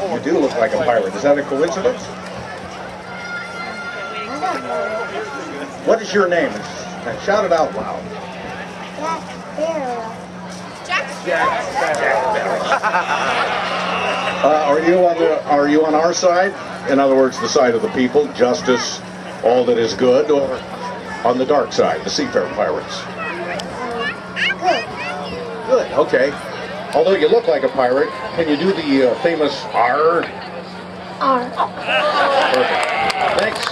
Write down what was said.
You do look like a pirate. Is that a coincidence? What is your name? And shout it out loud. Jack Are you on our side? In other words, the side of the people, justice, all that is good, or on the dark side, the Seafair Pirates? Good, okay. Although you look like a pirate, can you do the famous R? R. Perfect. Thanks.